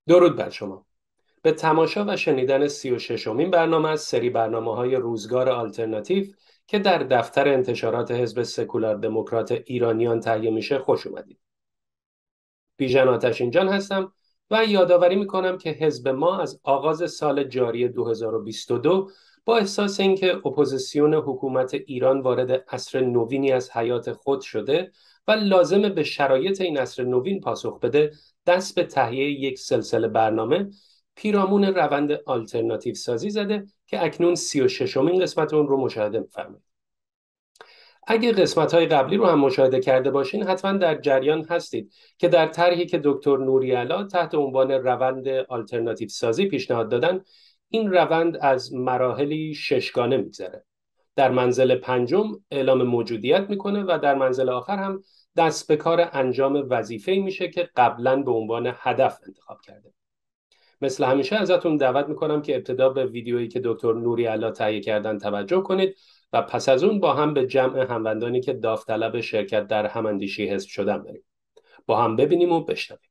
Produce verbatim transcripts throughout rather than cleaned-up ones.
درود بر شما. به تماشا و شنیدن سی و ششمین برنامه از سری برنامه‌های روزگار آلترناتیو که در دفتر انتشارات حزب سکولار دموکرات ایرانیان تهیه میشه خوش اومدید. بیژن آتشین جان هستم و یادآوری میکنم که حزب ما از آغاز سال جاری دو هزار و بیست و دو با احساس اینکه اپوزیسیون حکومت ایران وارد عصر نوینی از حیات خود شده و لازمه به شرایط این عصر نوین پاسخ بده، دست به تهیه یک سلسله برنامه پیرامون روند آلترناتیو سازی زده که اکنون سی و ششمین قسمت اون رو مشاهده می‌فرمایید. اگه قسمت‌های قبلی رو هم مشاهده کرده باشین حتما در جریان هستید که در طرحی که دکتر نوری‌علا تحت عنوان روند آلترناتیو سازی پیشنهاد دادن، این روند از مراحلی ششگانه میگذره. در منزل پنجم اعلام موجودیت میکنه و در منزل آخر هم دست به کار انجام وظیفه‌ای میشه که قبلا به عنوان هدف انتخاب کرده. مثل همیشه ازتون دعوت میکنم که ابتدا به ویدیویی که دکتر نوری‌علا تهیه کردن توجه کنید و پس از اون با هم به جمع هموندانی که داوطلب شرکت در هماندیشی حزب شدن بریم. با هم ببینیم و بشنویم.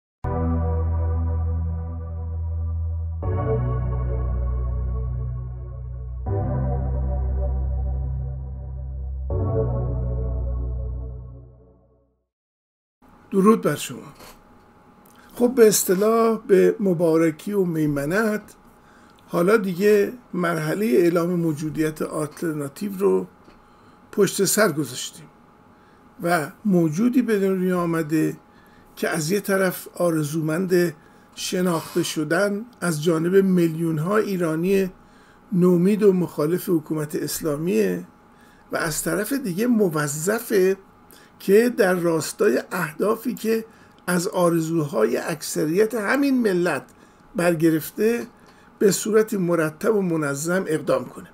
درود بر شما. خب به اصطلاح به مبارکی و میمنت حالا دیگه مرحله اعلام موجودیت آلترناتیو رو پشت سر گذاشتیم و موجودی به دنیا آمده که از یه طرف آرزومند شناخته شدن از جانب میلیون ها ایرانی نومید و مخالف حکومت اسلامیه و از طرف دیگه موظفه که در راستای اهدافی که از آرزوهای اکثریت همین ملت برگرفته به صورت مرتب و منظم اقدام کنه.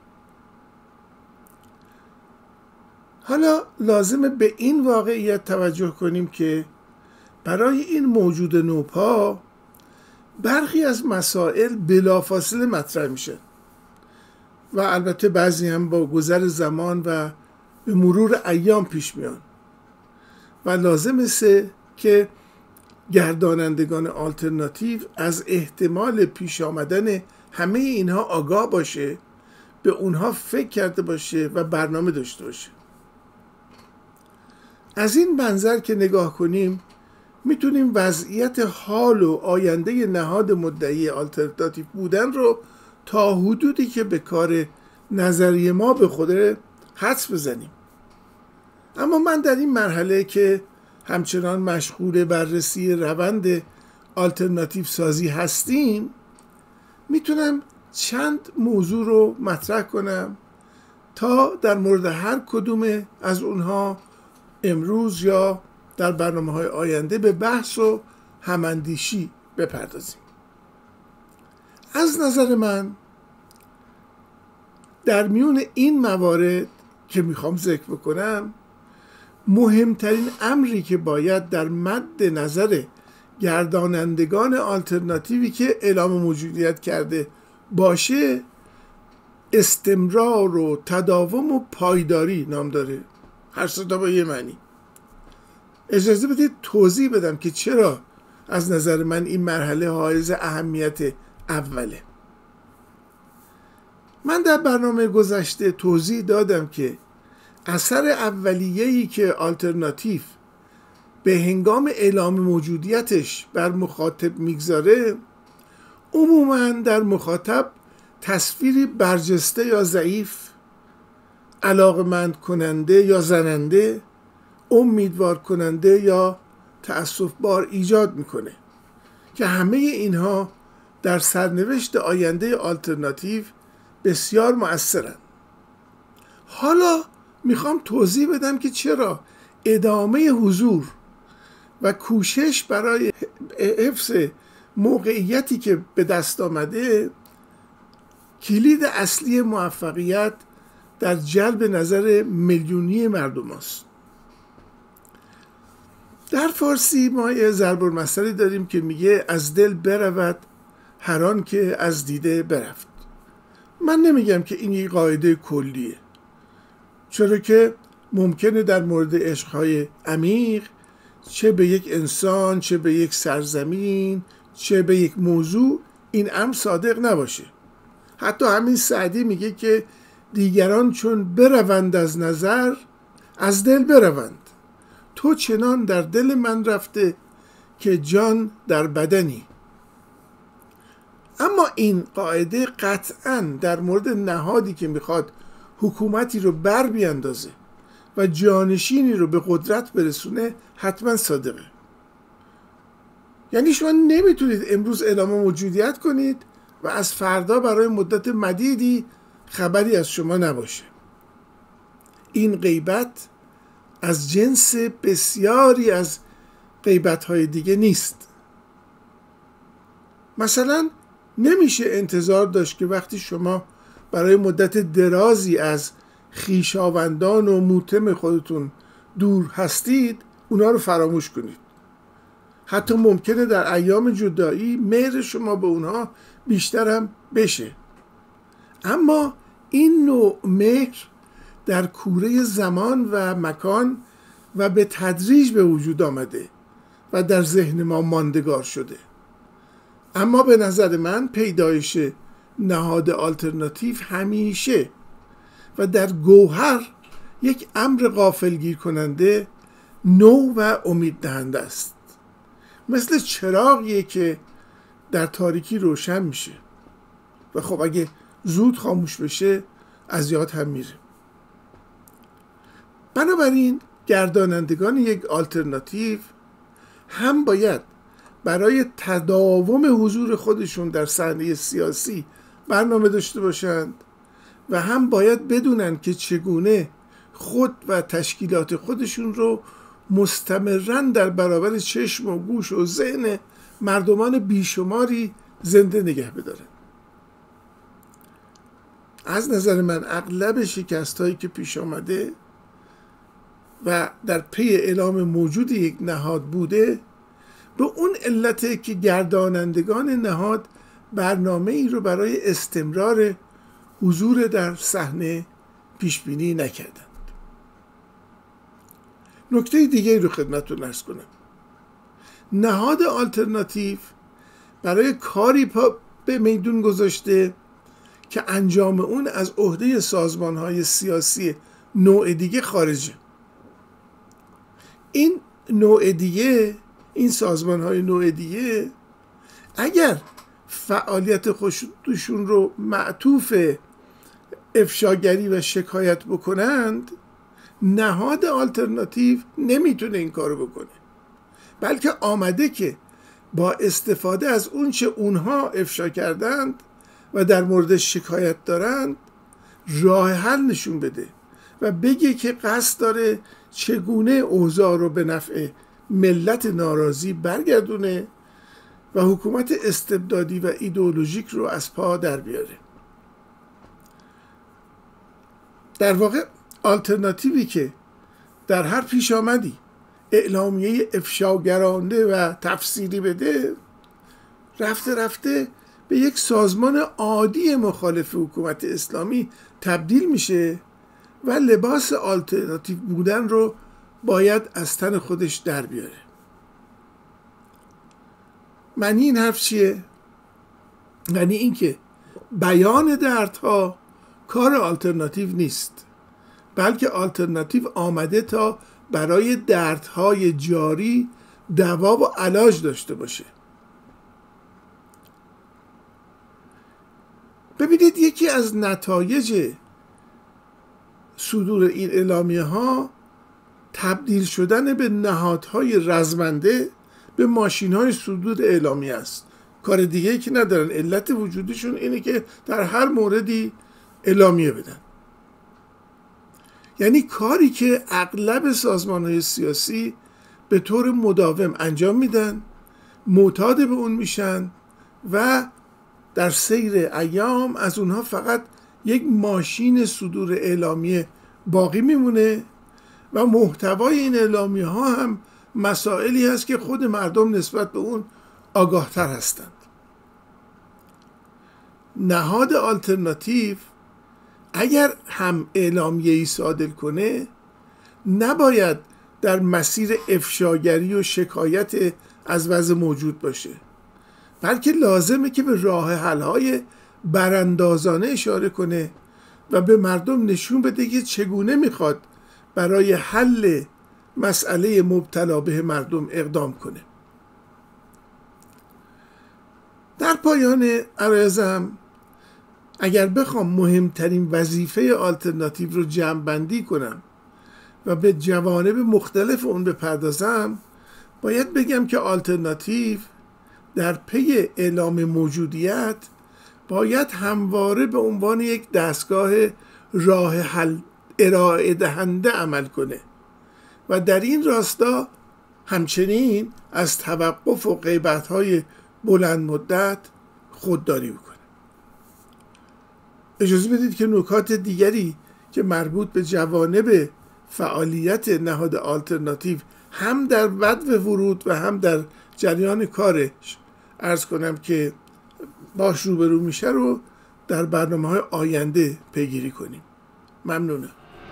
حالا لازمه به این واقعیت توجه کنیم که برای این موجود نوپا برخی از مسائل بلافاصله مطرح میشه و البته بعضی هم با گذر زمان و به مرور ایام پیش میان و لازم است که گردانندگان آلترناتیو از احتمال پیش آمدن همه اینها آگاه باشه، به اونها فکر کرده باشه و برنامه داشته باشه. از این منظر که نگاه کنیم میتونیم وضعیت حال و آینده نهاد مدعی آلترناتیو بودن رو تا حدودی که به کار نظریه ما به خوده حدس بزنیم. اما من در این مرحله که همچنان مشغول بررسی روند آلترناتیو سازی هستیم میتونم چند موضوع رو مطرح کنم تا در مورد هر کدوم از اونها امروز یا در برنامه‌های آینده به بحث و هماندیشی بپردازیم. از نظر من در میون این موارد که میخوام ذکر بکنم مهمترین امری که باید در مد نظر گردانندگان آلترناتیوی که اعلام موجودیت کرده باشه استمرار و تداوم و پایداری نام داره. هر سه تا با یه معنی. اجازه بدید توضیح بدم که چرا از نظر من این مرحله حائز اهمیت اوله. من در برنامه گذشته توضیح دادم که اثر اولیه‌ای که آلترناتیو به هنگام اعلام موجودیتش بر مخاطب میگذاره عموماً در مخاطب تصویری برجسته یا ضعیف، علاقمند کننده یا زننده، امیدوار کننده یا تأسف بار ایجاد میکنه که همه اینها در سرنوشت آینده آلترناتیو بسیار مؤثرن. حالا میخوام توضیح بدم که چرا ادامه حضور و کوشش برای حفظ موقعیتی که به دست آمده کلید اصلی موفقیت در جلب نظر میلیونی مردم است. در فارسی ما یه ضرب المثلی داریم که میگه از دل برود هر آن که از دیده برفت. من نمیگم که این یک قاعده کلیه، چرا که ممکنه در مورد عشقهای عمیق چه به یک انسان چه به یک سرزمین چه به یک موضوع این امر صادق نباشه. حتی همین سعدی میگه که دیگران چون بروند از نظر از دل بروند، تو چنان در دل من رفته که جان در بدنی. اما این قاعده قطعاً در مورد نهادی که میخواد حکومتی رو بر بیاندازه و جانشینی رو به قدرت برسونه حتما صادقه. یعنی شما نمیتونید امروز اعلام موجودیت کنید و از فردا برای مدت مدیدی خبری از شما نباشه. این غیبت از جنس بسیاری از غیبت‌های دیگه نیست. مثلا نمیشه انتظار داشت که وقتی شما برای مدت درازی از خویشاوندان و موتم خودتون دور هستید اونا رو فراموش کنید. حتی ممکنه در ایام جدایی مهر شما به اونها بیشتر هم بشه، اما این نوع مهر در کوره زمان و مکان و به تدریج به وجود آمده و در ذهن ما ماندگار شده. اما به نظر من پیدایش نهاد آلترناتیو همیشه و در گوهر یک امر غافلگیر کننده، نو و امید دهنده است. مثل چراغیه که در تاریکی روشن میشه و خب اگه زود خاموش بشه از یاد هم میره. بنابراین گردانندگان یک آلترناتیو هم باید برای تداوم حضور خودشون در صحنه سیاسی برنامه داشته باشند و هم باید بدونن که چگونه خود و تشکیلات خودشون رو مستمراً در برابر چشم و گوش و ذهن مردمان بیشماری زنده نگه بدارن. از نظر من اغلب شکست هایی که پیش آمده و در پی اعلام موجود یک نهاد بوده به اون علته که گردانندگان نهاد برنامه ای رو برای استمرار حضور در صحنه پیش بینی نکردند. نکته دیگه رو خدمتتون عرض کنم. نهاد آلترناتیو برای کاری پا به میدون گذاشته که انجام اون از عهده سازمان‌های سیاسی نوع دیگه خارجه. این نوع دیگه، این سازمان‌های نوع دیگه اگر فعالیت خودشون رو معطوف افشاگری و شکایت بکنند، نهاد آلترناتیو نمیتونه این کارو بکنه، بلکه آمده که با استفاده از اون چه اونها افشا کردند و در مورد شکایت دارند راه حل نشون بده و بگه که قصد داره چگونه اوضاع رو به نفع ملت ناراضی برگردونه و حکومت استبدادی و ایدئولوژیک رو از پا در بیاره. در واقع آلترناتیوی که در هر پیش آمدی اعلامیه افشاگرانه و تفسیری بده، رفته رفته به یک سازمان عادی مخالف حکومت اسلامی تبدیل میشه و لباس آلترناتیو بودن رو باید از تن خودش در بیاره. معنی این حرف چیه؟ معنی این که بیان دردها کار آلترناتیو نیست، بلکه آلترناتیو آمده تا برای دردهای جاری دوا و علاج داشته باشه. ببینید یکی از نتایج صدور این اعلامیه ها تبدیل شدن به نهادهای رزمنده به ماشین های صدور اعلامیه است. کار دیگه ای که ندارن، علت وجودشون اینه که در هر موردی اعلامیه بدن. یعنی کاری که اغلب سازمان های سیاسی به طور مداوم انجام میدن، معتاد به اون میشن و در سیر ایام از اونها فقط یک ماشین صدور اعلامیه باقی میمونه و محتوای این اعلامیه ها هم مسائلی هست که خود مردم نسبت به اون آگاه تر هستند. نهاد آلترناتیو اگر هم اعلامیه‌ای صادر کنه نباید در مسیر افشاگری و شکایت از وضع موجود باشه، بلکه لازمه که به راه حل‌های براندازانه اشاره کنه و به مردم نشون بده که چگونه میخواد برای حل مسئله مبتلا به مردم اقدام کنه. در پایان عرضم اگر بخوام مهمترین وظیفه آلترناتیو رو جمع بندی کنم و به جوانب مختلف اون بپردازم، باید بگم که آلترناتیو در پی اعلام موجودیت باید همواره به عنوان یک دستگاه راه حل ارائه دهنده عمل کنه و در این راستا همچنین از توقف و غیبت‌های بلند مدت خودداری بکنه. اجازه بدید که نکات دیگری که مربوط به جوانب فعالیت نهاد آلترناتیو هم در بدو ورود و هم در جریان کارش عرض کنم که باش روبرو میشه رو در برنامه‌های آینده پیگیری کنیم. ممنونم.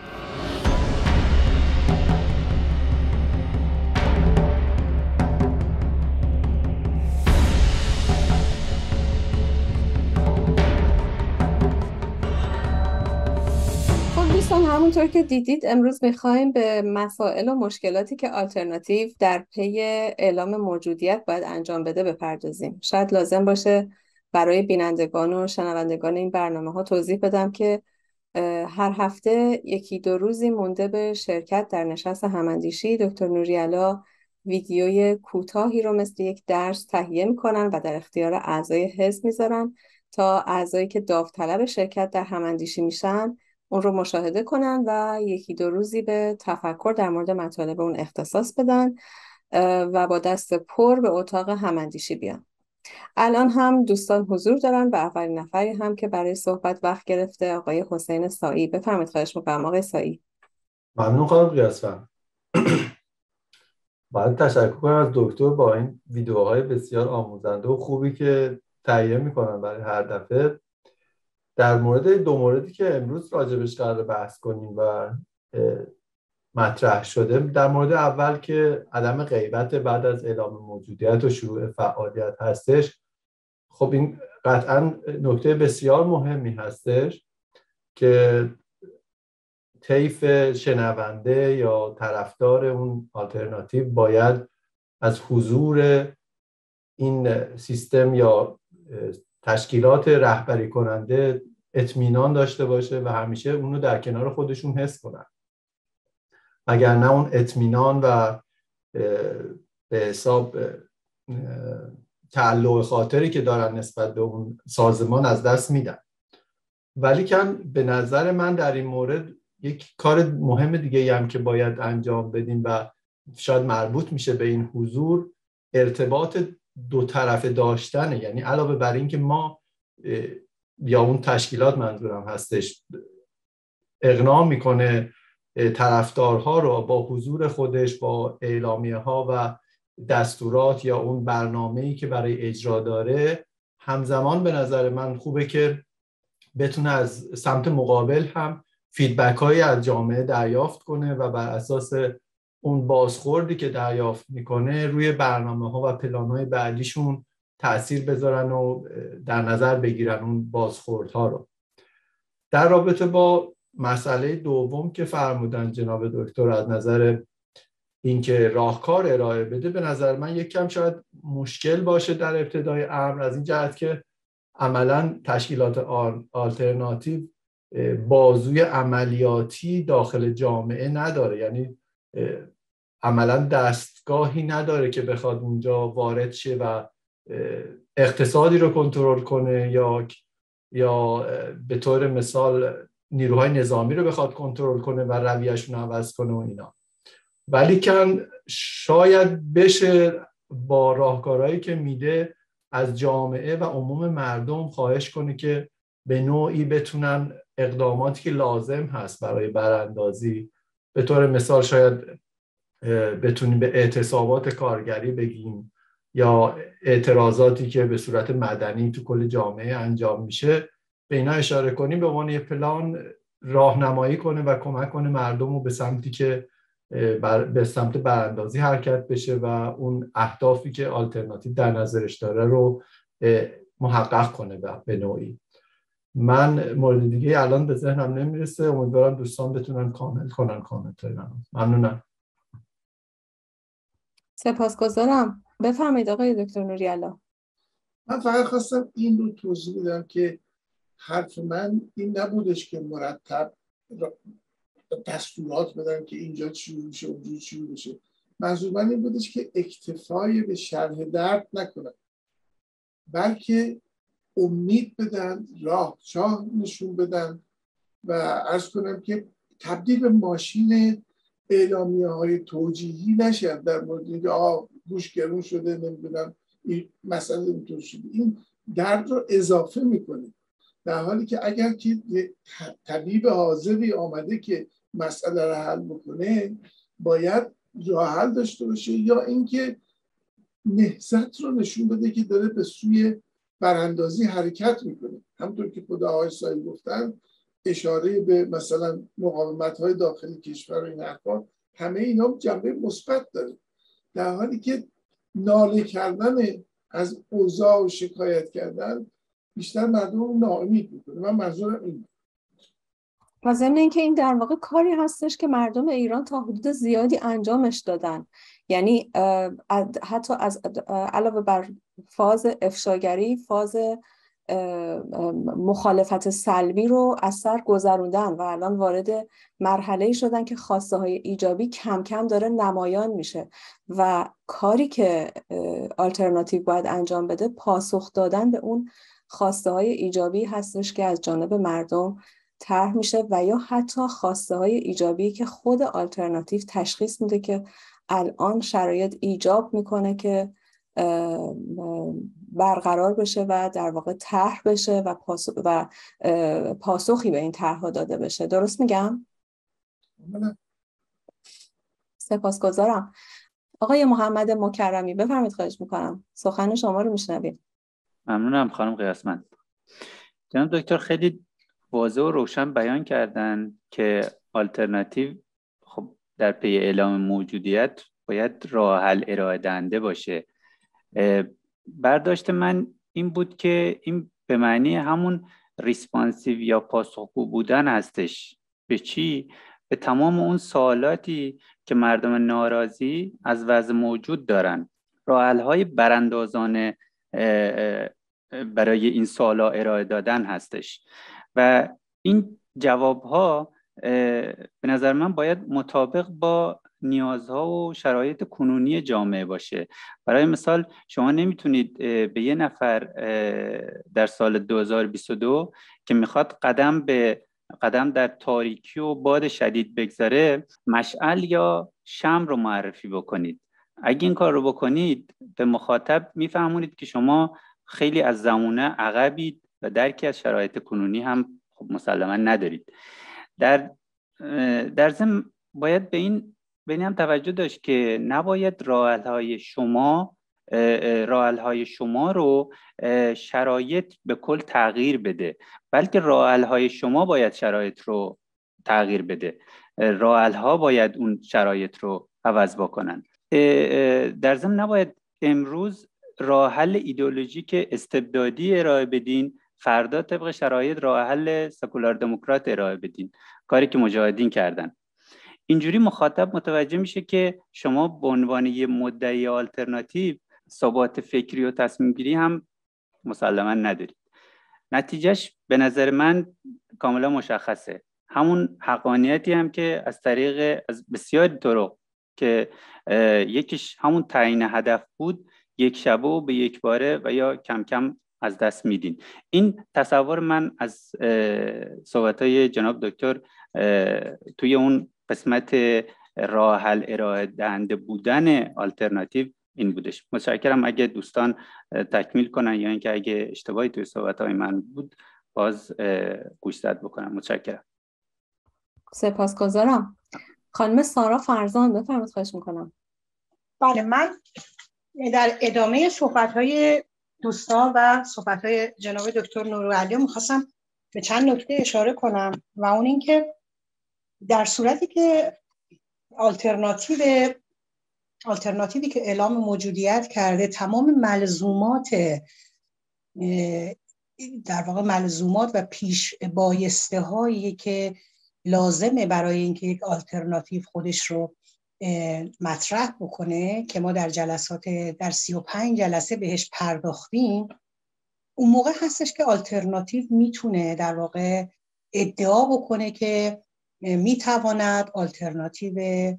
همونطور که دیدید امروز میخوایم به مسائل و مشکلاتی که آلترناتیو در پی اعلام موجودیت باید انجام بده بپردازیم. شاید لازم باشه برای بینندگان و شنوندگان این برنامه ها توضیح بدم که هر هفته یکی دو روزی مونده به شرکت در نشست هماندیشی دکتر نوری‌علا ویدیوی کوتاهی رو مثل یک درس تهیه میکنن و در اختیار اعضای حزب میذارن تا اعضایی که داوطلب شرکت در هماندیشی میشن اون رو مشاهده کنن و یکی دو روزی به تفکر در مورد مطالب اون اختصاص بدن و با دست پر به اتاق هماندیشی بیان. الان هم دوستان حضور دارن و اولین نفری هم که برای صحبت وقت گرفته آقای حسین سائی. بفرمایید. خواهش می‌کنم آقای سائی. ممنون خانم قیاسفند. باید تشکر کنم از دکتر با این ویدیوهای بسیار آموزنده و خوبی که تهیه میکنن برای هر دفعه. در مورد دو موردی که امروز راجبش قرار بحث کنیم و مطرح شده، در مورد اول که عدم غیبت بعد از اعلام موجودیت و شروع فعالیت هستش، خب این قطعا نکته بسیار مهمی هستش که طیف شنونده یا طرفدار اون آلترناتیو باید از حضور این سیستم یا تشکیلات رهبری کننده اطمینان داشته باشه و همیشه اونو در کنار خودشون حس کنن. اگر نه اون اطمینان و به حساب تعلق خاطری که دارن نسبت به اون سازمان از دست میدن. ولی کن به نظر من در این مورد یک کار مهم دیگه هم که باید انجام بدیم و شاید مربوط میشه به این حضور، ارتباط دو طرفه داشتنه. یعنی علاوه بر این که ما یا اون تشکیلات منظورم هستش اقناع میکنه طرفدارها رو با حضور خودش، با اعلامیه ها و دستورات یا اون برنامه‌ای که برای اجرا داره، همزمان به نظر من خوبه که بتونه از سمت مقابل هم فیدبک هایی از جامعه دریافت کنه و بر اساس اون بازخوردی که دریافت میکنه روی برنامه ها و پلان های بعدیشون تأثیر بذارن و در نظر بگیرن اون بازخوردها رو. در رابطه با مسئله دوم که فرمودن جناب دکتر، از نظر اینکه راهکار ارائه بده، به نظر من یک کم شاید مشکل باشه در ابتدای امر، از این جهت که عملاً تشکیلات آلترناتیو بازوی عملیاتی داخل جامعه نداره. یعنی عملاً دستگاهی نداره که بخواد اونجا وارد شه و اقتصادی رو کنترل کنه یا یا به طور مثال نیروهای نظامی رو بخواد کنترل کنه و رویه‌شون عوض کنه و اینا. ولی کن شاید بشه با راهکارهایی که میده از جامعه و عموم مردم خواهش کنه که به نوعی بتونن اقداماتی که لازم هست برای براندازی، به طور مثال شاید بتونیم به اعتصابات کارگری بگیم یا اعتراضاتی که به صورت مدنی تو کل جامعه انجام میشه، به اینا اشاره کنیم به عنوان یه پلان راهنمایی کنه و کمک کنه مردم رو به سمتی که بر به سمت براندازی حرکت بشه و اون اهدافی که آلترناتیو در نظرش داره رو محقق کنه به نوعی. من مورد دیگه الان به ذهنم نمیرسه، امیدوارم دوستان بتونن کامل کنن کامنتای منو. ممنونم. سپاسگزارم. بفرمایید آقای دکتر نوری‌الله. من فقط خواستم این رو توضیح بدم که حرف من این نبودش که مرتب دستورات بدم که اینجا چی میشه اونجا چی میشه. منظور من این بودش که اکتفای به شرح درد نکنن، بلکه امید بدن، راه چاه نشون بدن و عرض کنم که تبدیل به ماشین اعلامیه های توجیهی نشد در مورد اینکه آه گوش گرون شده، نمیدونم این مسئله اینطور شده. این درد رو اضافه میکنه، در حالی که اگر که طبیب حاضری آمده که مسئله رو حل بکنه باید راه حل داشته باشه، یا اینکه نهضت رو نشون بده که داره به سوی براندازی حرکت میکنه. همونطور که خود آقای سایل گفتن، اشاره به مثلا مقاومت‌های داخلی کشور و این حرفا، همه اینا جنبه مثبت داره، در حالی که ناله کردن از اوضاع و شکایت کردن بیشتر مردم رو ناامید میکنه. من منظورم این. و ضمن اینکه این در واقع کاری هستش که مردم ایران تا حدود زیادی انجامش دادن، یعنی حتی از علاوه بر فاز افشاگری، فاز مخالفت سلبی رو از سر گذروندن و الان وارد مرحله‌ای شدن که خواسته های ایجابی کم کم داره نمایان میشه و کاری که آلترناتیو باید انجام بده پاسخ دادن به اون خواسته های ایجابی هستش که از جانب مردم طرح میشه و یا حتی خواسته های ایجابی که خود آلترناتیو تشخیص میده که الان شرایط ایجاب میکنه که برقرار بشه و در واقع طرح بشه و پاسخ و پاسخی به این طرح‌ها داده بشه. درست میگم؟ سپاسگزارم. آقای محمد مکرمی بفرمایید، خواهش میکنم، سخن شما رو میشنویم. ممنونم خانم قیاسمند. جناب دکتر خیلی واضح و روشن بیان کردن که آلترناتیو خب در پی اعلام موجودیت باید راه حل ارائه دهنده باشه. برداشت من این بود که این به معنی همون ریسپانسیو یا پاسخگو بودن هستش. به چی؟ به تمام اون سوالاتی که مردم ناراضی از وضع موجود دارن. راه حل‌های براندازانه برای این سوالا ارائه دادن هستش و این جوابها به نظر من باید مطابق با نیازها و شرایط کنونی جامعه باشه. برای مثال شما نمیتونید به یه نفر در سال دو هزار و بیست و دو که میخواد قدم به قدم در تاریکی و باد شدید بگذاره مشعل یا شمع رو معرفی بکنید. اگه این کار رو بکنید به مخاطب میفهمونید که شما خیلی از زمانه عقبید و درکی از شرایط کنونی هم خب مسلما ندارید. در در ضمن باید به این به این هم توجه داشت که نباید راه‌حل‌های شما راه‌حل‌های شما رو شرایط به کل تغییر بده، بلکه راه‌حل‌های شما باید شرایط رو تغییر بده. راه‌حل‌ها باید اون شرایط رو عوض بکنن. در ضمن نباید امروز راه حل ایدئولوژیک استبدادی ارائه بدین، فردا طبق شرایط راه حل سکولار دموکرات ارائه بدین، کاری که مجاهدین کردن. اینجوری مخاطب متوجه میشه که شما به عنوان یه مدعی آلترناتیو ثبات فکری و تصمیم گیری هم مسلما ندارید. نتیجهش به نظر من کاملا مشخصه، همون حقانیتی هم که از طریق از بسیاری طرق که یکیش همون تعیین هدف بود، یک شبه و به یک باره و یا کم کم از دست میدین. این تصور من از صحبت‌های جناب دکتر توی اون قسمت راه حل ارائه دهنده بودن آلترناتیو این بودش. متشکرم. اگه دوستان تکمیل کنن یا اینکه اگه اشتباهی توی صحبت‌های من بود باز گوشزد بکنم. متشکرم. سپاسگزارم. خانم سارا فرزان بفرمایید، خواهش میکنم. بله، من در ادامه صحبت‌های دوستان و صحبت‌های جناب دکتر نوری‌الله می‌خواستم به چند نکته اشاره کنم و اون این که در صورتی که آلترناتیو آلترناتیوی که اعلام موجودیت کرده تمام ملزومات در واقع ملزومات و پیش بایسته هایی که لازمه برای اینکه یک آلترناتیو خودش رو مطرح بکنه که ما در جلسات در سی و پنج جلسه بهش پرداختیم، اون موقع هستش که آلترناتیو میتونه در واقع ادعا بکنه که میتواند آلترناتیو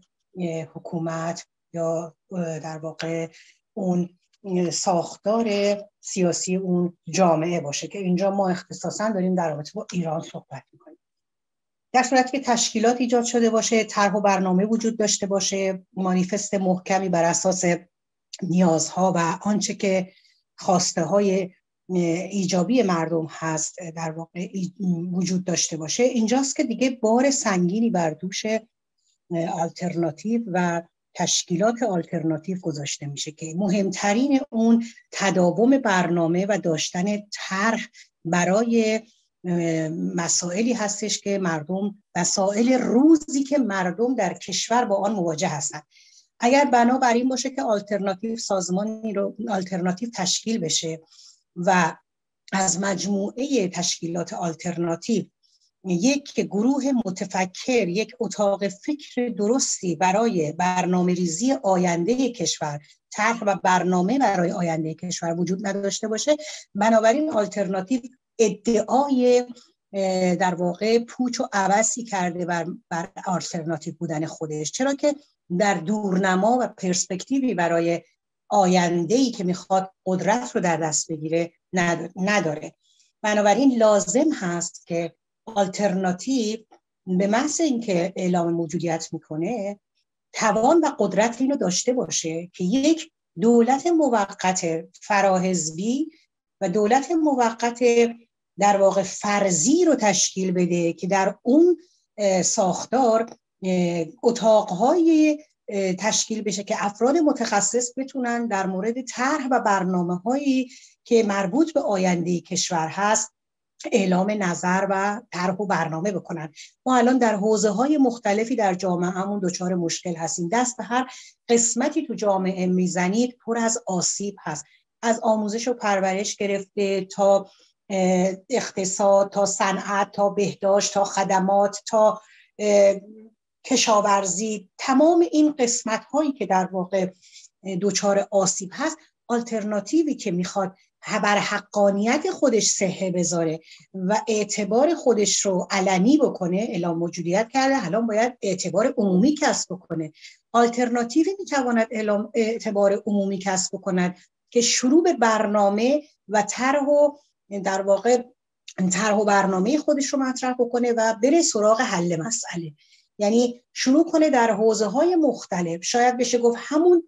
حکومت یا در واقع اون ساختار سیاسی اون جامعه باشه، که اینجا ما اختصاصا داریم در رابطه با ایران صحبت میکنیم. در صورتی که تشکیلات ایجاد شده باشه، طرح و برنامه وجود داشته باشه، مانیفست محکمی بر اساس نیازها و آنچه که خواسته های ایجابی مردم هست در واقع وجود داشته باشه، اینجاست که دیگه بار سنگینی بر دوش آلترناتیو و تشکیلات آلترناتیو گذاشته میشه که مهمترین اون تداوم برنامه و داشتن طرح برای مسائلی هستش که مردم، مسائل روزی که مردم در کشور با آن مواجه هستند. اگر بنابراین باشه که آلترناتیو سازمانی رو آلترناتیو تشکیل بشه و از مجموعه تشکیلات آلترناتیو یک گروه متفکر، یک اتاق فکر درستی برای برنامه ریزی آینده کشور، طرح و برنامه برای آینده کشور وجود نداشته باشه، بنابراین آلترناتیو ادعای در واقع پوچ و عبثی کرده بر, بر آلترناتیو بودن خودش، چرا که در دورنما و پرسپکتیوی برای آینده‌ای که میخواد قدرت رو در دست بگیره نداره. بنابراین لازم هست که آلترناتیو به محض اینکه اعلام موجودیت میکنه توان و قدرت اینو داشته باشه که یک دولت موقت فراحزبی و دولت موقت در واقع فرضی رو تشکیل بده که در اون ساختار اتاقهای تشکیل بشه که افراد متخصص بتونن در مورد طرح و برنامه‌هایی که مربوط به آینده کشور هست اعلام نظر و طرح و برنامه بکنن. ما الان در حوزه‌های مختلفی در جامعهمون دچار مشکل هستیم. دست به هر قسمتی تو جامعه میزنید پر از آسیب هست، از آموزش و پرورش گرفته تا اقتصاد، تا صنعت، تا بهداشت، تا خدمات، تا کشاورزی. تمام این قسمت هایی که در واقع دچار آسیب هست، آلترناتیوی که میخواد بر حقانیت خودش صحه بذاره و اعتبار خودش رو علنی بکنه، اعلام موجودیت کرده، الان باید اعتبار عمومی کسب بکنه. آلترناتیوی میتواند اعلام اعتبار عمومی کسب بکند که شروع به برنامه و طرح و در واقع طرح و برنامه خودش رو مطرح بکنه و بره سراغ حل مسئله. یعنی شروع کنه در حوزه‌های مختلف، شاید بشه گفت همون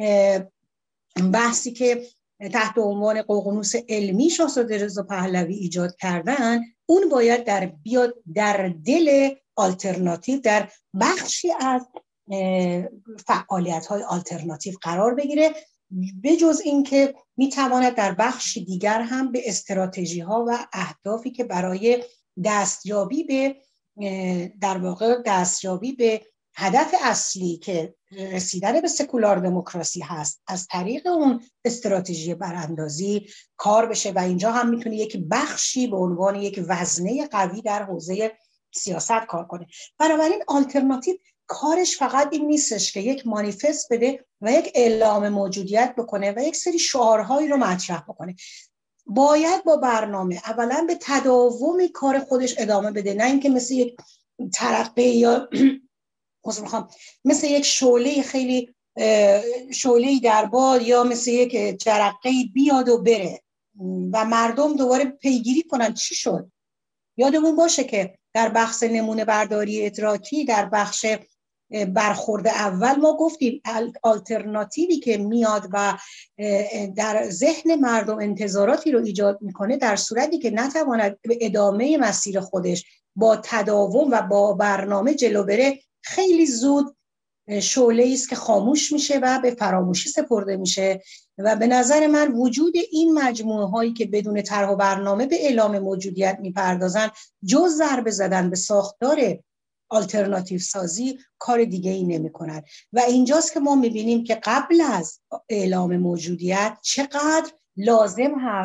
بحثی که تحت عنوان ققنوس علمی شاهزاده رضا پهلوی ایجاد کردن، اون باید در بیاد در دل آلترناتیو، در بخشی از فعالیت‌های آلترناتیو قرار بگیره، به جز این که میتواند در بخش دیگر هم به استراتژی‌ها و اهدافی که برای دستیابی به در واقع دستیابی به هدف اصلی که رسیدن به سکولار دموکراسی هست از طریق اون استراتژی براندازی کار بشه و اینجا هم میتونه یک بخشی به عنوان یک وزنه قوی در حوزه سیاست کار کنه. بنابراین آلترناتیو کارش فقط این نیستش که یک مانیفست بده و یک اعلام موجودیت بکنه و یک سری شعارهایی رو مطرح بکنه. باید با برنامه اولا به تداوم کار خودش ادامه بده، نه اینکه مثل یک ترقه یا میخوام مثل یک شعله خیلی شعله در باد یا مثل یک جرقه بیاد و بره و مردم دوباره پیگیری کنن چی شد. یادمون باشه که در بحث نمونه برداری ادراکی، در بخش برخورد اول ما گفتیم آلترناتیوی که میاد و در ذهن مردم انتظاراتی رو ایجاد میکنه، در صورتی که نتواند به ادامه مسیر خودش با تداوم و با برنامه جلو بره، خیلی زود شعله‌ای است که خاموش میشه و به فراموشی سپرده میشه. و به نظر من وجود این مجموعه هایی که بدون طرح و برنامه به اعلام موجودیت میپردازن، جز ضربه زدن به ساختار آلترناتیو سازی کار دیگه ای نمی کنند. و اینجاست که ما میبینیم که قبل از اعلام موجودیت چقدر لازم هست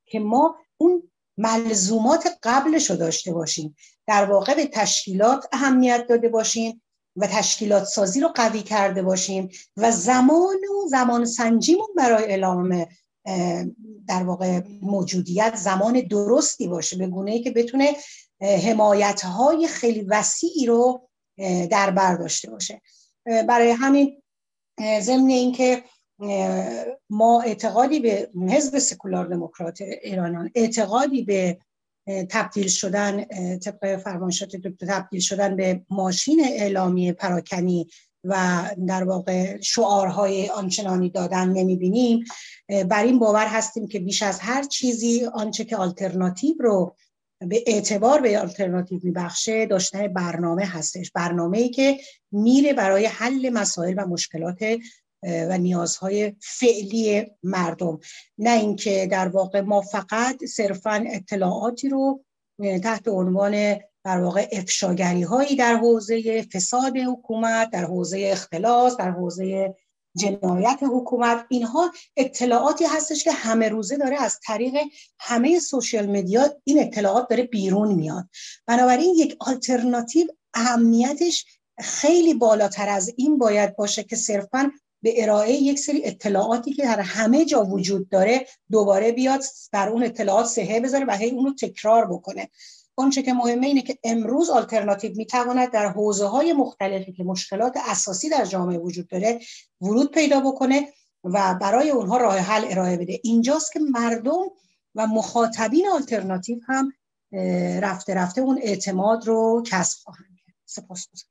که ما اون ملزومات قبلش رو داشته باشیم، در واقع به تشکیلات اهمیت داده باشیم و تشکیلات سازی رو قوی کرده باشیم و زمان و زمان سنجیمون برای اعلام در واقع موجودیت زمان درستی باشه، به گونه‌ای که بتونه حمایت‌های خیلی وسیعی رو در بر داشته باشه. برای همین ضمن اینکه ما اعتقادی به حزب سکولار دموکرات ایرانیان، اعتقادی به تبدیل شدن طبق فرمایشات دکتر تبدیل شدن به ماشین اعلامی پراکنی و در واقع شعارهای آنچنانی دادن نمیبینیم، بر این باور هستیم که بیش از هر چیزی آنچه که آلترناتیو رو به اعتبار به آلترناتیو میبخشه داشتن برنامه هستش، برنامه‌ای که میره برای حل مسائل و مشکلات و نیازهای فعلی مردم، نه اینکه در واقع ما فقط صرفاً اطلاعاتی رو تحت عنوان در واقع افشاگری هایی در حوزه فساد حکومت، در حوزه اختلاس، در حوزه جنایت حکومت، اینها اطلاعاتی هستش که همه روزه داره از طریق همه سوشال مدیا این اطلاعات داره بیرون میاد. بنابراین یک آلترناتیو اهمیتش خیلی بالاتر از این باید باشه که صرفاً به ارائه یک سری اطلاعاتی که در همه جا وجود داره دوباره بیاد در اون اطلاعات صحه بذاره و هی اون رو تکرار بکنه. اونچه که مهمه اینه که امروز آلترناتیو میتواند در حوزه‌های مختلفی که مشکلات اساسی در جامعه وجود داره ورود پیدا بکنه و برای اونها راه حل ارائه بده. اینجاست که مردم و مخاطبین آلترناتیو هم رفته رفته اون اعتماد رو کسب خواهند کرد. سپاسگزارم.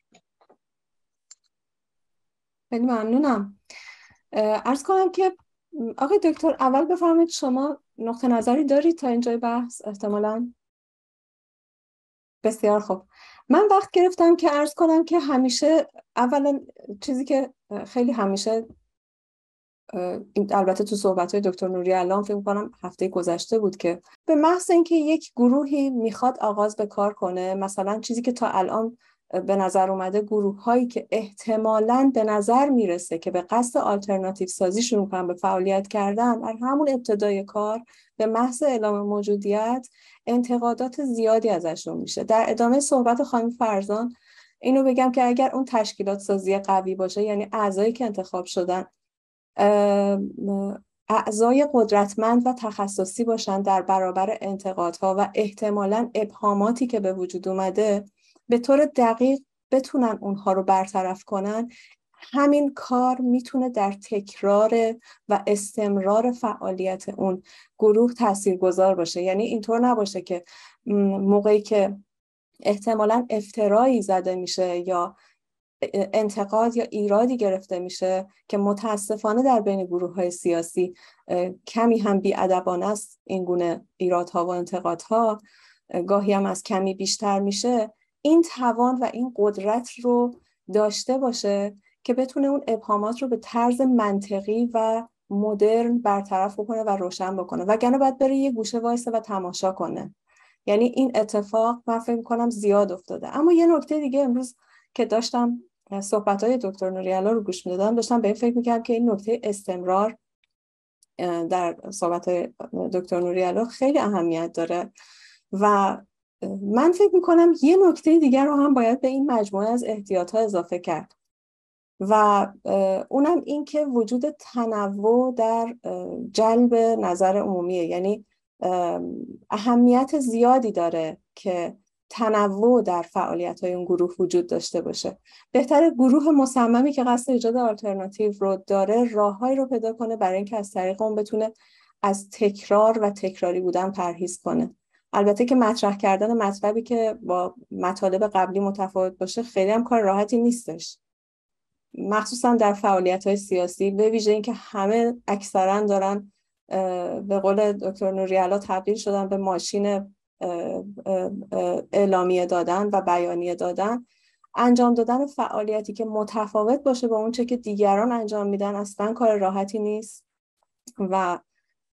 خیلی ممنونم. عرض کنم که آقای دکتر اول بفرمایید شما نقطه نظری دارید تا اینجای بحث؟ احتمالاً. بسیار خوب. من وقت گرفتم که عرض کنم که همیشه اولا چیزی که خیلی همیشه البته تو صحبت‌های دکتر نوری‌علا فکر می‌کنم هفته گذشته بود که به محض اینکه یک گروهی میخواد آغاز به کار کنه، مثلا چیزی که تا الان به نظر اومده گروه‌هایی که احتمالاً به نظر میرسه که به قصد آلترناتیو سازی شروع کنن به فعالیت کردن، در همون ابتدای کار به محض اعلام موجودیت انتقادات زیادی ازشون میشه. در ادامه صحبت خانم فرزان اینو بگم که اگر اون تشکیلات سازی قوی باشه، یعنی اعضایی که انتخاب شدن اعضای قدرتمند و تخصصی باشن در برابر انتقادها و احتمالاً ابهاماتی که به وجود اومده به طور دقیق بتونن اونها رو برطرف کنن، همین کار میتونه در تکرار و استمرار فعالیت اون گروه تاثیرگذار باشه. یعنی اینطور نباشه که موقعی که احتمالاً افترایی زده میشه یا انتقاد یا ایرادی گرفته میشه که متاسفانه در بین گروه‌های سیاسی کمی هم بی‌ادبانه است این گونه ایرادها و انتقادها، گاهی هم از کمی بیشتر میشه، این توان و این قدرت رو داشته باشه که بتونه اون ابهامات رو به طرز منطقی و مدرن برطرف بکنه و روشن بکنه، وگرنه باید بره یه گوشه وایسه و تماشا کنه. یعنی این اتفاق من فکر می‌کنم زیاد افتاده. اما یه نکته دیگه امروز که داشتم صحبت‌های دکتر نوری‌علا رو گوش می‌دادم، داشتم به این فکر می‌کردم که این نکته استمرار در صحبت‌های دکتر نوری‌علا خیلی اهمیت داره و من فکر می‌کنم یه نکته دیگر رو هم باید به این مجموعه از احتیاط‌ها اضافه کرد و اونم این که وجود تنوع در جلب نظر عمومیه. یعنی اهمیت زیادی داره که تنوع در فعالیت‌های اون گروه وجود داشته باشه. بهتره گروه مصممی که قصد ایجاد آلترناتیو رو داره راههایی رو پیدا کنه برای اینکه از طریق اون بتونه از تکرار و تکراری بودن پرهیز کنه. البته که مطرح کردن مطلبی که با مطالب قبلی متفاوت باشه خیلی هم کار راحتی نیستش، مخصوصا در فعالیت‌های سیاسی، به ویژه اینکه همه اکثرا دارن به قول دکتر نوری‌علا تبدیل شدن به ماشین اعلامیه دادن و بیانیه دادن. انجام دادن فعالیتی که متفاوت باشه با اون چه که دیگران انجام میدن اصلا کار راحتی نیست و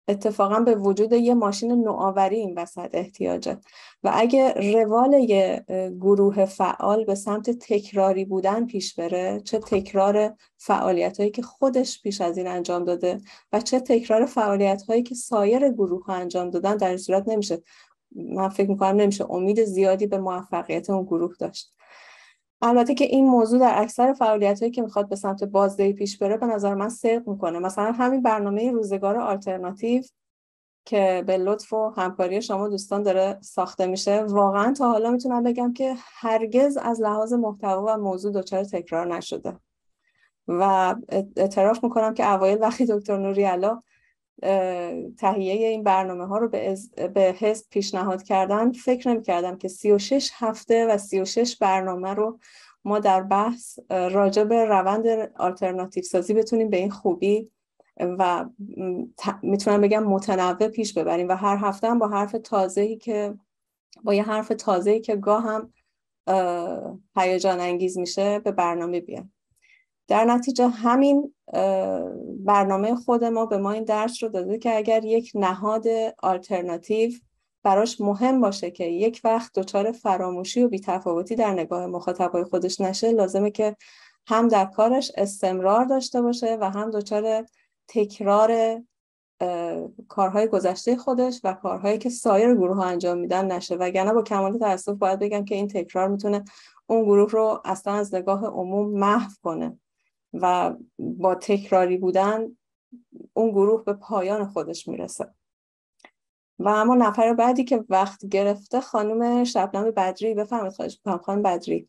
اتفاقا به وجود یه ماشین نوآوری این وسط احتیاجه و اگه روال یه گروه فعال به سمت تکراری بودن پیش بره، چه تکرار فعالیت‌هایی که خودش پیش از این انجام داده و چه تکرار فعالیت‌هایی که سایر گروه ها انجام دادن، در این صورت نمیشه، من فکر میکنم نمیشه امید زیادی به موفقیت اون گروه داشت. البته که این موضوع در اکثر فعالیت‌هایی که میخواد به سمت بازدهی پیش بره به نظر من صدق میکنه. مثلا همین برنامه روزگار آلترناتیو که به لطف و همکاری شما دوستان داره ساخته میشه، واقعا تا حالا میتونم بگم که هرگز از لحاظ محتوا و موضوع دچار تکرار نشده و اعتراف میکنم که اوایل وقتی دکتر نوری‌علا تهیه این برنامه ها رو به, به حزب پیشنهاد کردن، فکر نمی کردم که سی و شش هفته و سی و شش برنامه رو ما در بحث راجع به روند آلترناتیو سازی بتونیم به این خوبی و میتونم بگم متنوع پیش ببریم و هر هفته هم با حرف تازه‌ای که با یه حرف تازه‌ای که گاه هم هیجان انگیز میشه به برنامه بیان. در نتیجه همین برنامه خود ما به ما این درس رو داده که اگر یک نهاد آلترناتیو براش مهم باشه که یک وقت دچار فراموشی و بی‌تفاوتی در نگاه مخاطبای خودش نشه، لازمه که هم در کارش استمرار داشته باشه و هم دچار تکرار کارهای گذشته خودش و کارهایی که سایر گروه ها انجام میدن نشه. وگرنه با کمال تأسف باید بگم که این تکرار میتونه اون گروه رو اصلا از نگاه عموم محو کنه و با تکراری بودن اون گروه به پایان خودش میرسه. و اما نفر بعدی که وقت گرفته خانم شبنم بدری، بفرمایید. خواهش می‌کنم خانم بدری.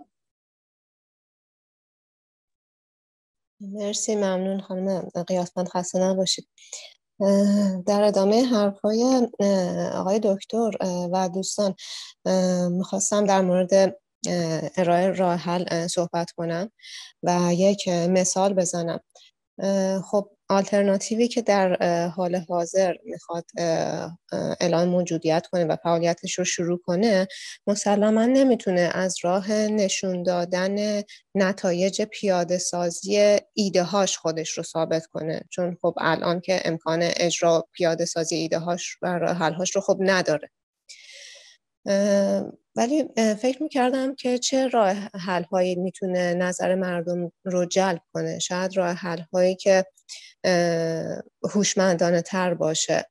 مرسی، ممنون خانم قیاسمند، خسته نباشید. در ادامه حرفای آقای دکتر و دوستان میخواستم در مورد ارائه راه حل صحبت کنم و یک مثال بزنم. خب آلترناتیوی که در حال حاضر میخواد اعلام موجودیت کنه و فعالیتش رو شروع کنه، مسلماً نمیتونه از راه نشون دادن نتایج پیاده سازی ایده هاش خودش رو ثابت کنه، چون خب الان که امکان اجرا پیاده سازی ایده هاش و راه حل هاش رو خب نداره. ولی فکر میکردم که چه راه حل هایی میتونه نظر مردم رو جلب کنه. شاید راه حل هایی که هوشمندانه تر باشه،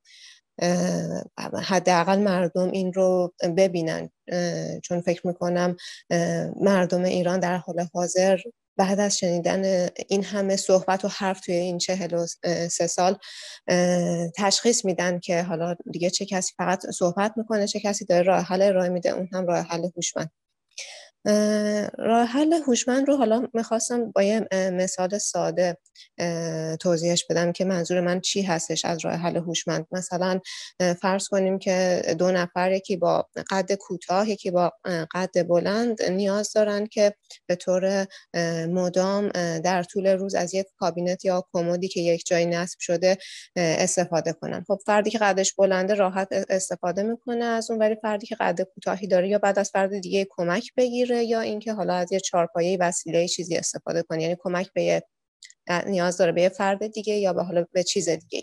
حداقل مردم این رو ببینن، چون فکر میکنم مردم ایران در حال حاضر بعد از شنیدن این همه صحبت و حرف توی این چهل و سه سال تشخیص میدن که حالا دیگه چه کسی فقط صحبت میکنه، چه کسی داره راه حل ارائه میده، اون هم راه حل هوشمند. راه حل هوشمند رو حالا میخواستم با یه مثال ساده توضیحش بدم که منظور من چی هستش از راه حل هوشمند. مثلا فرض کنیم که دو نفر، یکی با قد کوتاه یکی با قد بلند، نیاز دارن که به طور مدام در طول روز از یک کابینت یا کمدی که یک جایی نصب شده استفاده کنن. خب فردی که قدش بلنده راحت استفاده میکنه از اون، ولی فردی که قد کوتاهی داره یا بعد از فرد دیگه کمک بگیره یا اینکه حالا از یه چارپایه وسیله چیزی استفاده کنه، یعنی کمک به یه نیاز داره به یه فرد دیگه یا به حالا به چیز دیگه.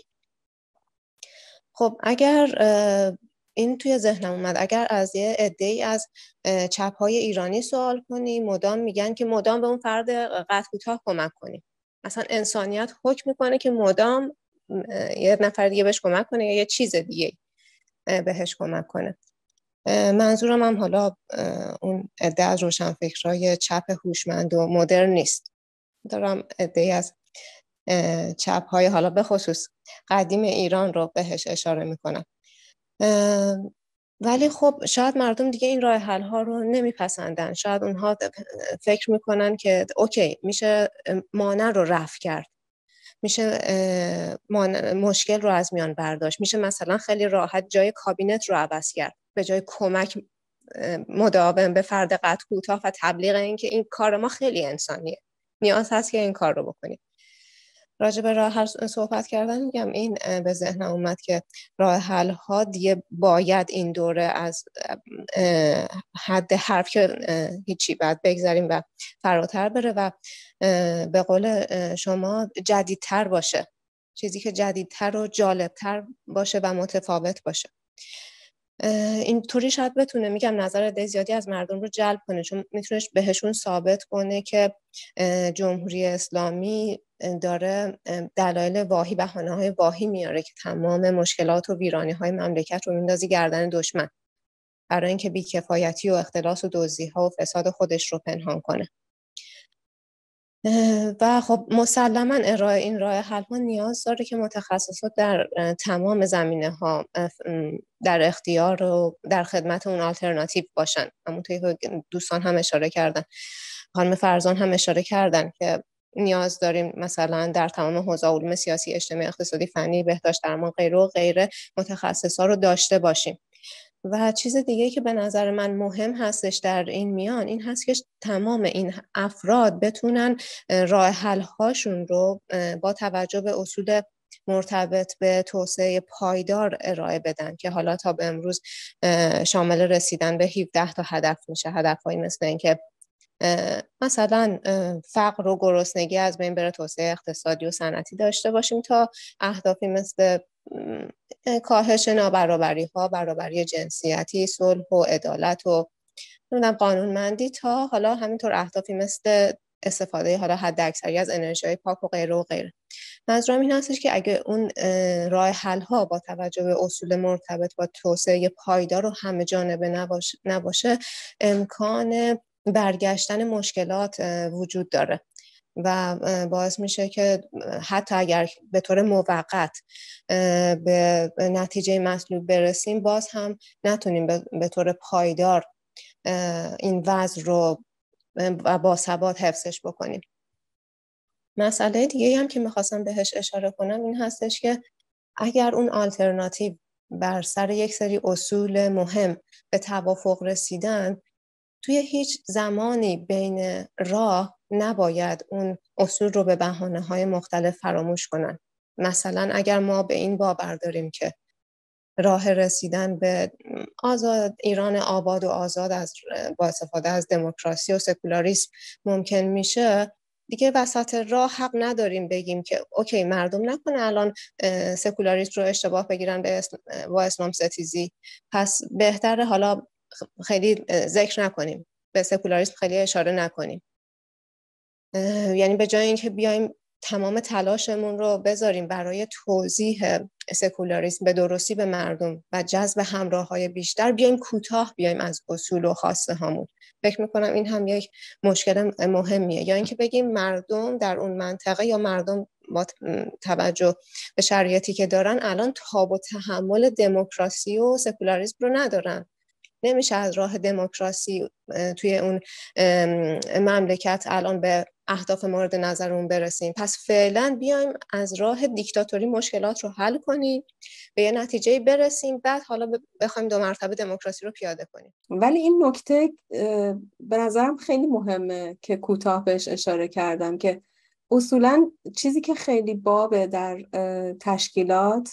خب اگر این توی ذهنم اومد، اگر از یه عده‌ای از چپ‌های ایرانی سوال کنی، مدام میگن که مدام به اون فرد قد کوتاه کمک کنی. مثلا انسانیت حکم میکنه که مدام یه نفر دیگه بهش کمک کنه یا یه چیز دیگه بهش کمک کنه. منظورم هم حالا اون عده از روشنفکرای چپ هوشمند و مدرن نیست. دارم عده‌ای از چپ‌های حالا به خصوص قدیم ایران رو بهش اشاره میکنم. ولی خب شاید مردم دیگه این راه حل ها رو نمیپسندن. شاید اونها فکر میکنن که اوکی میشه مانع رو رفع کرد، میشه مشکل رو از میان برداشت، میشه مثلا خیلی راحت جای کابینت رو عوض کرد، به جای کمک مداوم به فرد قد کوتاه و تبلیغ این که این کار ما خیلی انسانیه، نیاز هست که این کار رو بکنید. راجع به راه حل صحبت کردن میگم این به ذهنم اومد که راه حل ها دیگه باید این دوره از حد حرف که هیچی بعد بگذاریم و فراتر بره و به قول شما جدیدتر باشه. چیزی که جدیدتر و جالبتر باشه و متفاوت باشه. اینطوری شاید بتونه میگم نظر عده زیادی از مردم رو جلب کنه، چون میتونه بهشون ثابت کنه که جمهوری اسلامی داره دلایل واهی، بهانه‌های واهی میاره که تمام مشکلات و ویرانی‌های مملکت رو میندازی گردن دشمن برای اینکه بی‌کفایتی و اختلاس و دزدی‌ها و فساد خودش رو پنهان کنه. و خب مسلما ارائه این راه حل ها نیاز داره که متخصصات در تمام زمینه ها در اختیار و در خدمت اون آلترناتیو باشن. همونطوری که دوستان هم اشاره کردن، خانم فرزان هم اشاره کردن که نیاز داریم مثلا در تمام حوزه علوم سیاسی، اجتماعی، اقتصادی، فنی، بهداشت درمان غیره و غیره متخصصا رو داشته باشیم. و چیز دیگه که به نظر من مهم هستش در این میان این هست که تمام این افراد بتونن راه حل هاشون رو با توجه به اصول مرتبط به توسعه پایدار ارائه بدن که حالا تا به امروز شامل رسیدن به هفده تا هدف میشه. هدفهایی مثل این که مثلا فقر و گرسنگی از بین بره، توسعه اقتصادی و صنعتی داشته باشیم، تا اهدافی مثل کاهش نابرابری ها، برابری جنسیتی، صلح و عدالت و قانونمندی، تا حالا همینطور اهدافی مثل استفاده حالا حد اکثری از انرژی پاک و غیره و غیره. منظورم این هستش که اگه اون راه حل ها با توجه به اصول مرتبط با توسعه پایدار و همه جانبه نباشه, نباشه امکان برگشتن مشکلات وجود داره و باعث میشه که حتی اگر به طور موقت به نتیجه مطلوب برسیم، باز هم نتونیم به طور پایدار این وضع رو و با ثبات حفظش بکنیم. مسئله دیگه هم که میخواستم بهش اشاره کنم این هستش که اگر اون آلترناتیو بر سر یک سری اصول مهم به توافق رسیدن، توی هیچ زمانی بین راه نباید اون اصول رو به بهانه‌های مختلف فراموش کنن. مثلا اگر ما به این باور داریم که راه رسیدن به آزاد ایران آباد و آزاد از با استفاده از دموکراسی و سکولاریسم ممکن میشه، دیگه وسط راه حق نداریم بگیم که اوکی مردم نکنه الان سکولاریسم رو اشتباه بگیرن به اسم با اسلام ستیزی، پس بهتره حالا خیلی ذکر نکنیم، به سکولاریسم خیلی اشاره نکنیم. یعنی به جای اینکه بیایم تمام تلاشمون رو بذاریم برای توضیح سکولاریسم به درستی به مردم و جذب همراه‌های بیشتر، بیایم کوتاه بیایم از اصول و خواسته هامون. فکر میکنم این هم یک مشکل مهمیه. یا اینکه بگیم مردم در اون منطقه یا مردم با توجه به شرایطی که دارن الان تاب و تحمل دموکراسی و سکولاریسم رو ندارن، نمیشه از راه دموکراسی توی اون مملکت الان به اهداف مورد نظرمون برسیم، پس فعلا بیایم از راه دیکتاتوری مشکلات رو حل کنیم، به یه نتیجه برسیم، بعد حالا بخوایم دو مرتبه دموکراسی رو پیاده کنیم. ولی این نکته به نظرم خیلی مهمه که کوتاه بهش اشاره کردم که اصولا چیزی که خیلی بابه در تشکیلات،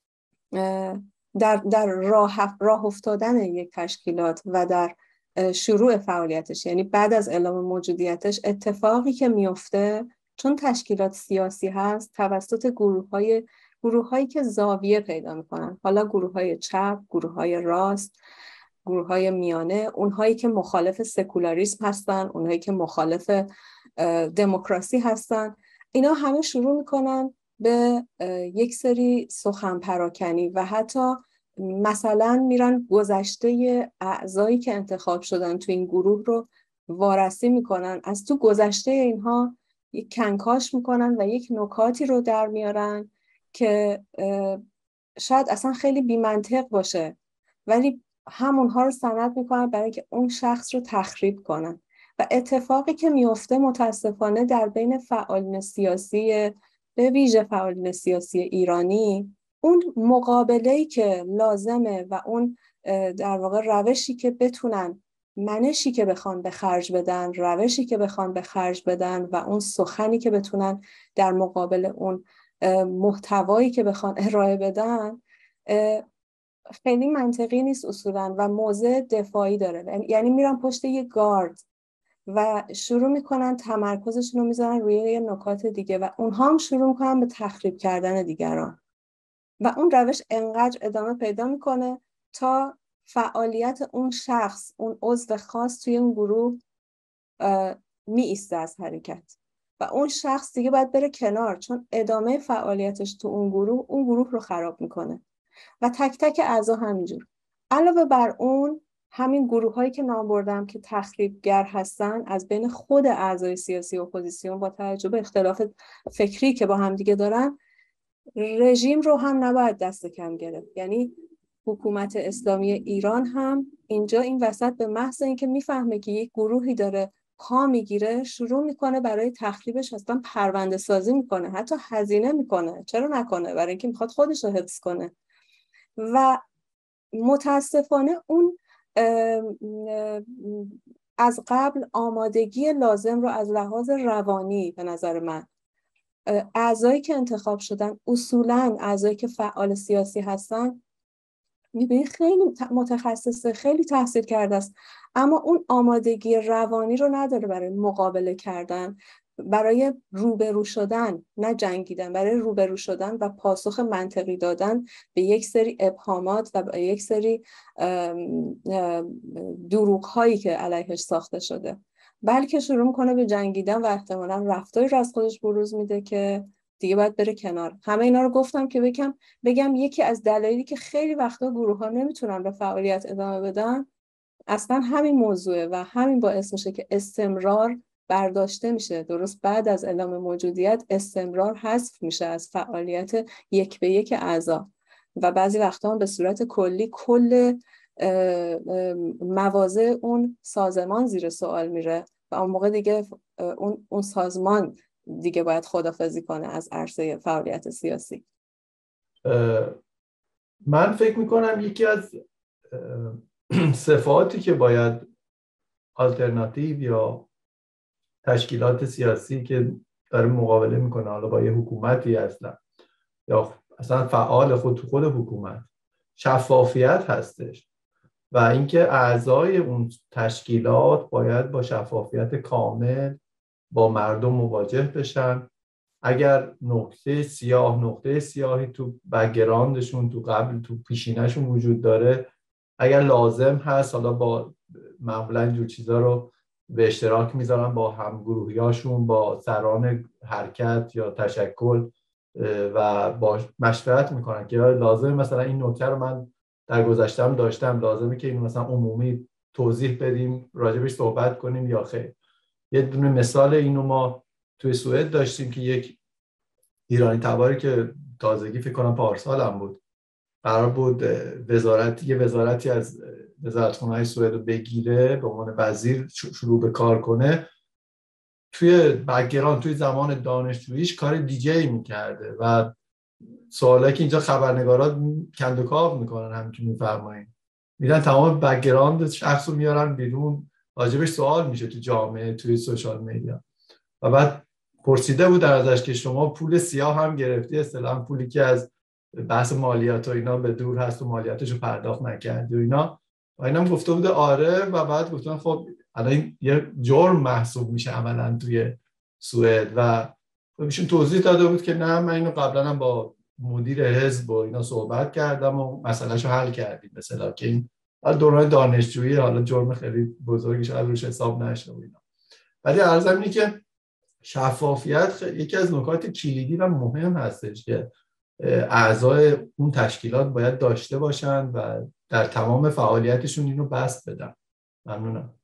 در در راه راه افتادن یک تشکیلات و در شروع فعالیتش، یعنی بعد از اعلام موجودیتش، اتفاقی که میفته چون تشکیلات سیاسی هست توسط گروه‌های گروه‌هایی که زاویه پیدا می‌کنن، حالا گروه‌های چپ، گروه‌های راست، گروه‌های میانه، اونهایی که مخالف سکولاریسم هستن، اونهایی که مخالف دموکراسی هستن، اینا همه شروع می‌کنن به یک سری سخن پراکنی و حتی مثلا میرن گذشته اعضایی که انتخاب شدن تو این گروه رو وارسی میکنن، از تو گذشته اینها یک کنکاش میکنن و یک نکاتی رو در میارن که شاید اصلا خیلی بی منطق باشه، ولی همونها رو سند میکنن برای که اون شخص رو تخریب کنن. و اتفاقی که میفته متاسفانه در بین فعالین سیاسی، به ویژه فعالین سیاسی ایرانی، اون مقابله‌ای که لازمه و اون در واقع روشی که بتونن، منشی که بخوان به خرج بدن، روشی که بخوان به خرج بدن و اون سخنی که بتونن در مقابل اون محتوایی که بخوان ارائه بدن خیلی منطقی نیست اصولا و موضع دفاعی داره، یعنی میرن پشت یه گارد و شروع میکنن تمرکزشون رو میذارن روی یه نکات دیگه و اونها هم شروع میکنن به تخریب کردن دیگران و اون روش انقدر ادامه پیدا میکنه تا فعالیت اون شخص، اون عضو خاص توی اون گروه می ایسته از حرکت و اون شخص دیگه باید بره کنار، چون ادامه فعالیتش تو اون گروه اون گروه رو خراب میکنه و تک تک اعضا همینجور. علاوه بر اون همین گروه هایی که نام بردم که تخریبگر هستن، از بین خود اعضای سیاسی اپوزیسیون با توجه به اختلاف فکری که با هم دیگه دارن، رژیم رو هم نباید دست کم گرفت. یعنی حکومت اسلامی ایران هم اینجا این وسط به محض اینکه میفهمه که یک گروهی داره پا میگیره، شروع میکنه برای تخریبش اصلا پرونده سازی میکنه، حتی هزینه میکنه. چرا نکنه؟ برای اینکه میخواد خودش رو حفظ کنه. و متاسفانه اون از قبل آمادگی لازم رو از لحاظ روانی، به نظر من اعضایی که انتخاب شدن، اصولاً اعضایی که فعال سیاسی هستن، میبینی خیلی متخصصه، خیلی تحصیل کرده است، اما اون آمادگی روانی رو نداره برای مقابله کردن، برای روبرو شدن، نه جنگیدن، برای روبرو شدن و پاسخ منطقی دادن به یک سری ابهامات و به یک سری دروغ هایی که علیهش ساخته شده، بلکه شروع میکنه به جنگیدن و احتمالاً رفتاری رو از خودش بروز میده که دیگه باید بره کنار. همه اینا رو گفتم که بگم بگم یکی از دلایلی که خیلی وقتا گروه ها نمیتونن به فعالیت ادامه بدن اصلا همین موضوعه و همین باعث میشه که استمرار برداشته میشه. درست بعد از اعلام موجودیت استمرار حذف میشه از فعالیت یک به یک اعضا و بعضی وقتا هم به صورت کلی کل مواضع اون سازمان زیر سوال میره و اون موقع دیگه اون اون سازمان دیگه باید خداحافظی کنه از عرصه فعالیت سیاسی. من فکر میکنم یکی از صفاتی که باید آلترناتیو یا تشکیلات سیاسی که داره مقابله میکنه حالا با یه حکومتی اصلا یا اصلا فعال خود تو خود حکومت، شفافیت هستش و اینکه اعضای اون تشکیلات باید با شفافیت کامل با مردم مواجه بشن. اگر نقطه سیاه نقطه سیاهی تو بک‌گراندشون، تو قبل تو پیشینه‌شون وجود داره، اگر لازم هست حالا با معمولا اینجور چیزا رو به اشتراک میذارن با همگروهیاشون، با سران حرکت یا تشکل و با مشورت میکنن که لازم مثلا این نکته رو من در گذشته‌ام داشتم، لازمه که اینو مثلا عمومی توضیح بدیم، راجبش صحبت کنیم یا خیر. یه دونه مثال اینو ما توی سوئد داشتیم که یک ایرانی تباری که تازگی فکر کنم پارسال هم بود، قرار بود وزارت یه وزارتی از وزارتخونه‌های سوئد رو بگیره به عنوان وزیر شروع به کار کنه، توی بک‌گراند توی زمان دانشجوییش کار دیجی میکرده و سوالی که اینجا خبرنگارات کندوکاو میکنن همین که میفرمایین، میرن تمام بک‌گراند شخص رو میارن بیرون، راجبش سوال میشه تو جامعه، توی سوشال میدیا. و بعد پرسیده بود ازش که شما پول سیاه هم گرفتی، اصطلاحاً پولی که از بحث مالیات و اینا به دور هست و مالیاتش رو پرداخت نکردی و اینا، و اینم گفته بوده آره. و بعد گفتن خب الان یه جرم محسوب میشه عملاً توی سوئد و ایشون توضیح داده بود که نه من اینو قبلا هم با مدیر حزب و اینا صحبت کردم و مسئلهشو حل کردیم، مثلا که این دوران دانشجویی حالا جرم خیلی بزرگی شاید روش حساب نشه و اینا. ولی عرضم اینه که شفافیت یکی از نکات کلیدی و مهم هستش که اعضای اون تشکیلات باید داشته باشن و در تمام فعالیتشون اینو بسط بدن. ممنونم.